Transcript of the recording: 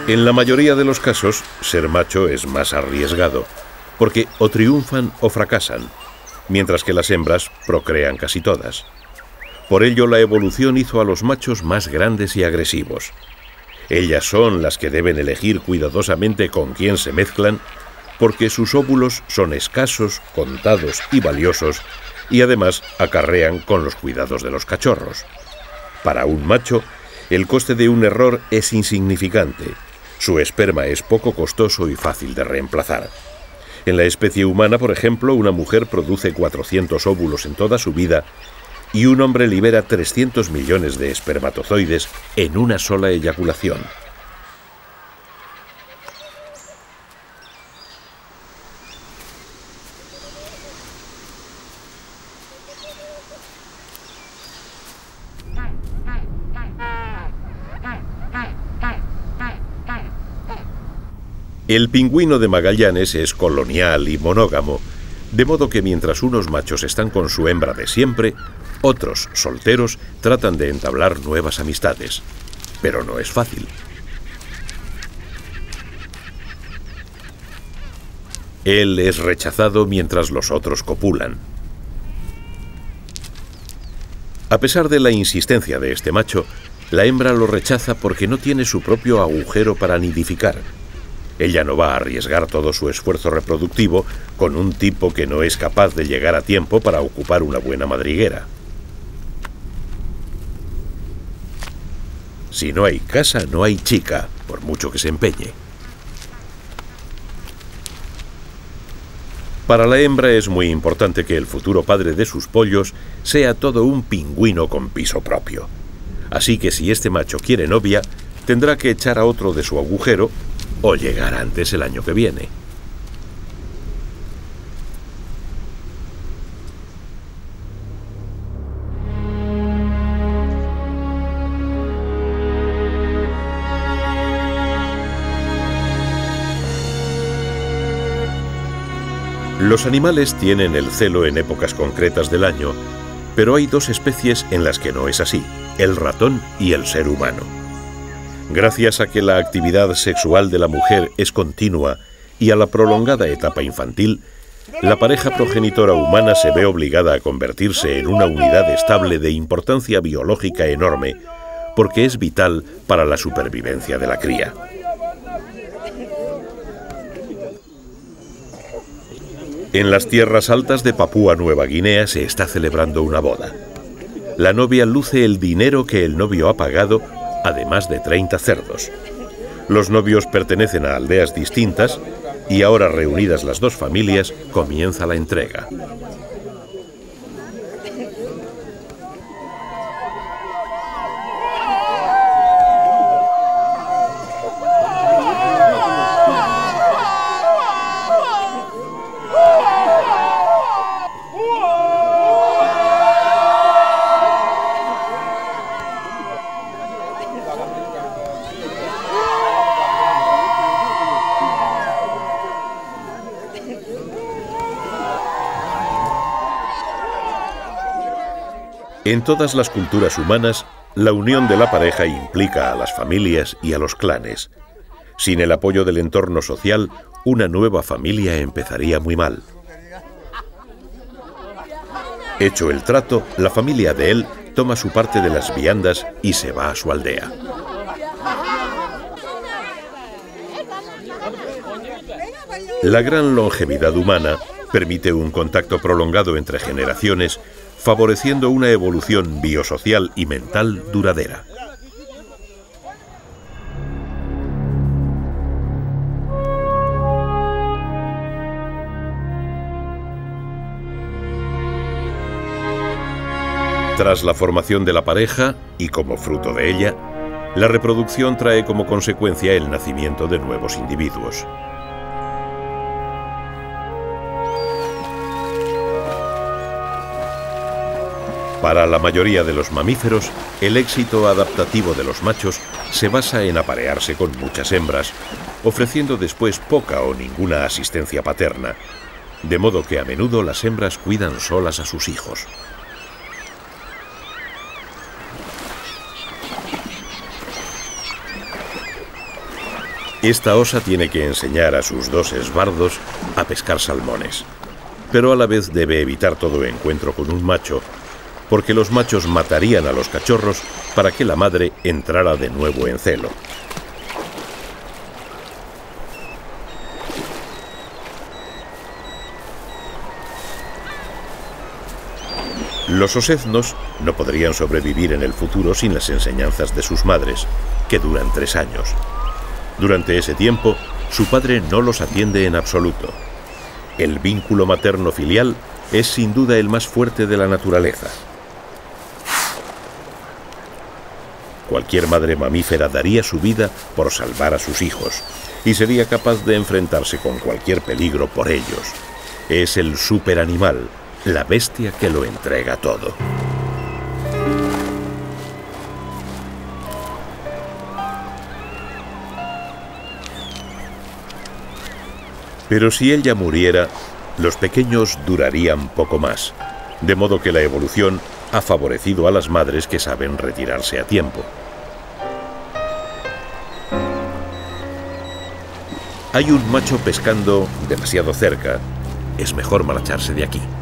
En la mayoría de los casos, ser macho es más arriesgado, porque o triunfan o fracasan, mientras que las hembras procrean casi todas. Por ello, la evolución hizo a los machos más grandes y agresivos. Ellas son las que deben elegir cuidadosamente con quién se mezclan, porque sus óvulos son escasos, contados y valiosos, y además acarrean con los cuidados de los cachorros. Para un macho, el coste de un error es insignificante. Su esperma es poco costoso y fácil de reemplazar. En la especie humana, por ejemplo, una mujer produce 400 óvulos en toda su vida y un hombre libera 300 millones de espermatozoides en una sola eyaculación. El pingüino de Magallanes es colonial y monógamo, de modo que mientras unos machos están con su hembra de siempre, otros, solteros, tratan de entablar nuevas amistades. Pero no es fácil. Él es rechazado mientras los otros copulan. A pesar de la insistencia de este macho, la hembra lo rechaza porque no tiene su propio agujero para nidificar. Ella no va a arriesgar todo su esfuerzo reproductivo con un tipo que no es capaz de llegar a tiempo para ocupar una buena madriguera. Si no hay casa, no hay chica, por mucho que se empeñe. Para la hembra es muy importante que el futuro padre de sus pollos sea todo un pingüino con piso propio. Así que si este macho quiere novia, tendrá que echar a otro de su agujero o llegar antes el año que viene. Los animales tienen el celo en épocas concretas del año, pero hay dos especies en las que no es así, el ratón y el ser humano. Gracias a que la actividad sexual de la mujer es continua y a la prolongada etapa infantil, la pareja progenitora humana se ve obligada a convertirse en una unidad estable de importancia biológica enorme, porque es vital para la supervivencia de la cría. En las tierras altas de Papúa Nueva Guinea se está celebrando una boda. La novia luce el dinero que el novio ha pagado, además de 30 cerdos. Los novios pertenecen a aldeas distintas y ahora, reunidas las dos familias, comienza la entrega. En todas las culturas humanas, la unión de la pareja implica a las familias y a los clanes. Sin el apoyo del entorno social, una nueva familia empezaría muy mal. Hecho el trato, la familia de él toma su parte de las viandas y se va a su aldea. La gran longevidad humana permite un contacto prolongado entre generaciones, favoreciendo una evolución biosocial y mental duradera. Tras la formación de la pareja, y como fruto de ella, la reproducción trae como consecuencia el nacimiento de nuevos individuos. Para la mayoría de los mamíferos, el éxito adaptativo de los machos se basa en aparearse con muchas hembras, ofreciendo después poca o ninguna asistencia paterna, de modo que a menudo las hembras cuidan solas a sus hijos. Esta osa tiene que enseñar a sus dos esbardos a pescar salmones, pero a la vez debe evitar todo encuentro con un macho, porque los machos matarían a los cachorros para que la madre entrara de nuevo en celo. Los oseznos no podrían sobrevivir en el futuro sin las enseñanzas de sus madres, que duran 3 años. Durante ese tiempo, su padre no los atiende en absoluto. El vínculo materno-filial es sin duda el más fuerte de la naturaleza. Cualquier madre mamífera daría su vida por salvar a sus hijos y sería capaz de enfrentarse con cualquier peligro por ellos. Es el superanimal, la bestia que lo entrega todo. Pero si ella muriera, los pequeños durarían poco más, de modo que la evolución ha favorecido a las madres que saben retirarse a tiempo. Hay un macho pescando demasiado cerca. Es mejor marcharse de aquí.